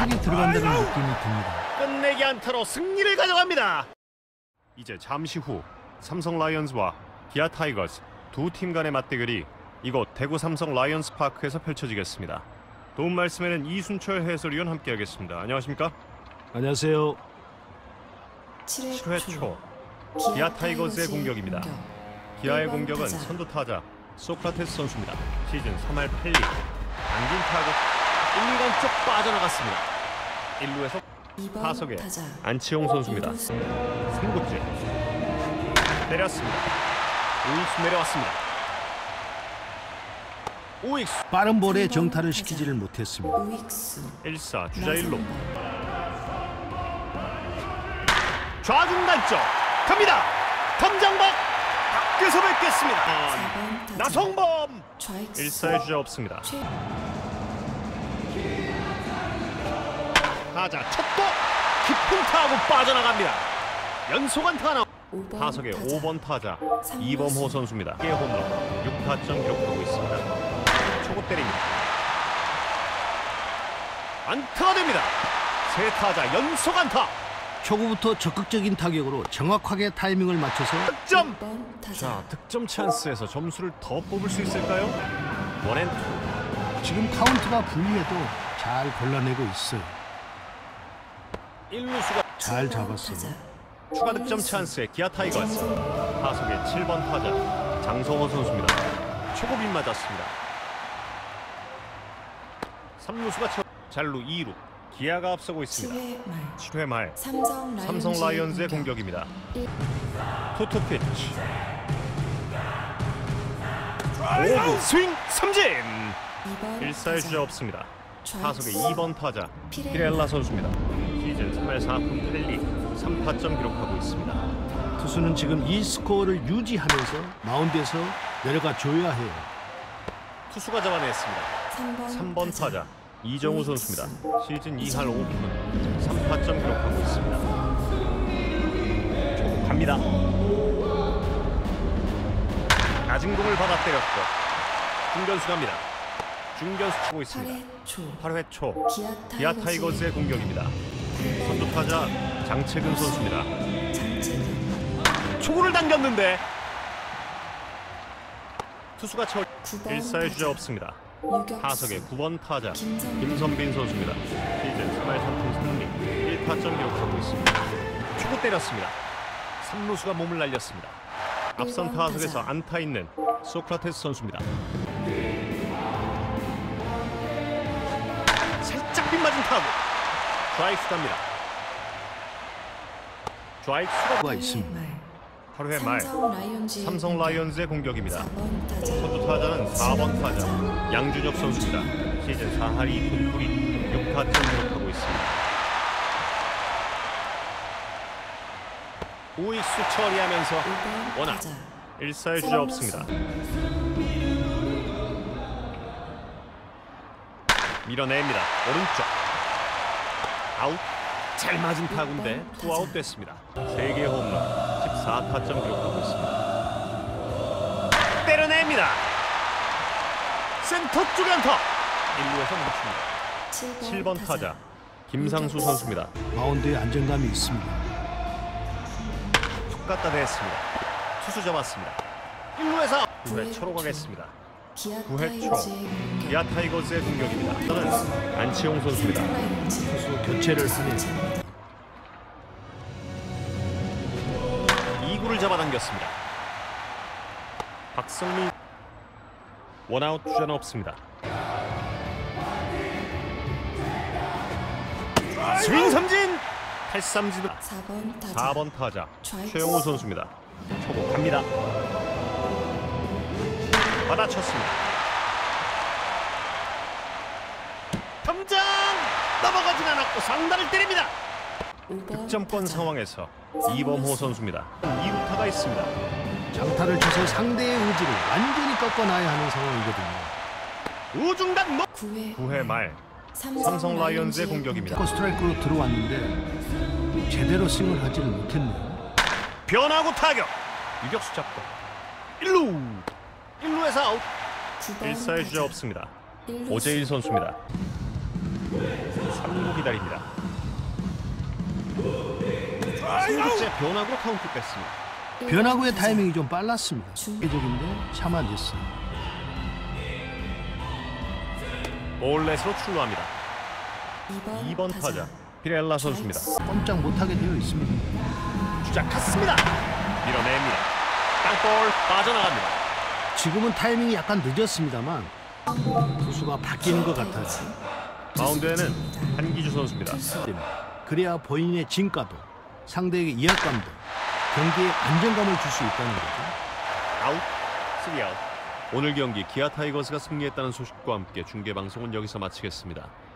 확실히 들어간다는 느낌이 듭니다. 끝내기 안타로 승리를 가져갑니다. 이제 잠시 후 삼성 라이온즈와 기아 타이거즈 두 팀 간의 맞대결이 이곳 대구 삼성 라이온즈 파크에서 펼쳐지겠습니다. 도움 말씀에는 이순철 해설위원 함께하겠습니다. 안녕하십니까? 안녕하세요. 7회 초 기아 타이거즈의 공격입니다. 기아의 공격은 선두 타자 소크라테스 선수입니다. 시즌 3할 8리 당긴 타구 1, 2간 쪽 빠져나갔습니다. 1루에서 타석에 안치홍 선수입니다. 3구째 때렸습니다. 우익수 내려왔습니다. 우익수 빠른 볼에 정타를 시키지를 못했습니다. 1사 주자 1루 좌중 단쪽 갑니다. 덤장박 밖에서 뵙겠습니다. 나성범 1사의 주자 없습니다. 타자 첫도 깊은 타구 빠져나갑니다. 연속 안타 하나. 타석의 5번 타자 이범호 선수입니다. 홈런 6타점 기록하고 있습니다. 초구 때립니다. 안타가 됩니다. 세 타자 연속 안타. 초구부터 적극적인 타격으로 정확하게 타이밍을 맞춰서 득점. 자, 득점 찬스에서 점수를 더 뽑을 수 있을까요? 원앤투. 지금 카운트가 불리해도 잘 골라내고 있어요. 1루수가 잘 잡았어요. 추가 득점 찬스에 기아 타이거즈. 타석의 7번 타자 장성호 선수입니다. 초구 빗 맞았습니다. 3루수가 잘루 2루. 기아가 앞서고 있습니다. 7회 말 삼성 라이온즈의 공격입니다. 투투 피치 5구 스윙 삼진. 1사의 주자 없습니다. 타석의 2번 타자 피렐라 선수입니다. 시즌 3할 4푼 8리 3타점 기록하고 있습니다. 투수는 지금 이 스코어를 유지하면서 마운드에서 내려가 줘야 해요. 투수가 잡아냈습니다. 3번 타자 이정우 선수입니다. 시즌 2할 5푼 3타점 기록하고 있습니다. 초구 갑니다. 낮은 공을 받아 때렸고 중견수 갑니다. 중견수 치고 있습니다. 8회 초 기아 타이거즈의 공격입니다. 선두 타자 장채근 선수입니다. 초구를 당겼는데 투수가 채워 1사의 주자 없습니다. 타석의 9번 타자 김선빈 선수입니다. 시즌 3할 3푼 3리 1타점 기록하고 있습니다. 초구 때렸습니다. 3루수가 몸을 날렸습니다. 앞선 타석에서 안타 있는 소크라테스 선수입니다. 살짝 빗맞은 타구. 좌익수 갑니다. 좌익수가 있습니다. 8회 말 삼성 라이온즈의 공격입니다. 선두 타자는 4번 타자 양준혁 선수입니다. 시즌 4할 2푼 9리 6타점 기록하고 있습니다. 우익수 처리하면서 원아웃. 1사의 주자 없습니다. 밀어냅니다. 오른쪽 아웃. 잘 맞은 타구인데 투아웃 됐습니다. 3개의 홈런 14타점 기록하고 있습니다. 때려냅니다. 센터 쪽에 안타. 1루에서 멈춥니다. 7번 타자 김상수 선수입니다. 마운드에 안정감이 있습니다. 툭 갖다 댔습니다. 투수 잡았습니다. 1루에서 9회 초로 가겠습니다. 9회 초 기아 타이거즈의 공격입니다. 저는 안치홍 선수입니다. 투수 교체를 하네요. 2구를 잡아당겼습니다. 박성민 원아웃 주자는 없습니다. 스윙 삼진 8삼진 4번 타자 최영우 선수입니다. 초구 갑니다. 받아쳤습니다. 덤장 넘어가진 않았고 상단을 때립니다. 득점권 상황에서 이범호 선수입니다. 2루타가 있습니다. 장타를 쳐서 상대의 의지를 완전히 꺾어놔야 하는 상황이거든요. 우중간 9회 말 삼성 라이온즈의 공격입니다. 스트라이크로 들어왔는데 제대로 스윙을 하지를 못했네요. 변화구 타격. 유격수 잡고 1루에서 아웃. 1사의 주자 없습니다. 오재일 선수입니다. 3구 기다립니다. 승부째 변화구 카운트 뺐습니다. 변화구의 타이밍이 좀 빨랐습니다. 기적인데 참아냈어요. 볼넷으로 출루합니다. 2번 타자 피렐라 선수입니다. 꼼짝 못하게 되어 있습니다. 주자 갔습니다. 밀어냅니다. 땅볼 빠져나갑니다. 지금은 타이밍이 약간 늦었습니다만 투수가 바뀌는 것 같아요. 마운드에는 한기주 선수입니다. 그래야 본인의 진가도 상대에게 이해감도 경기에 안정감을 줄 수 있다는 거죠. 아웃, 3아웃. 오늘 경기 기아 타이거즈가 승리했다는 소식과 함께 중계방송은 여기서 마치겠습니다.